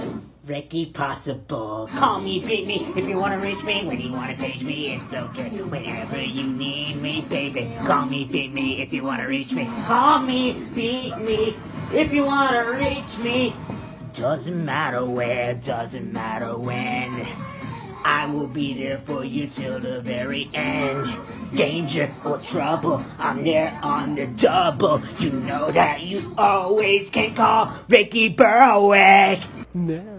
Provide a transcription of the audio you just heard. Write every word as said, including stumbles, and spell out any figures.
Ricky Possible. Call me, beat me, if you wanna reach me. When you wanna page me, it's okay. Whenever you need me, baby. Call me, beat me, if you wanna reach me. Call me, beat me, if you wanna reach me. Doesn't matter where, doesn't matter when. I will be there for you till the very end. Danger or trouble, I'm there on the double. You know that you always can call Ricky Berwick.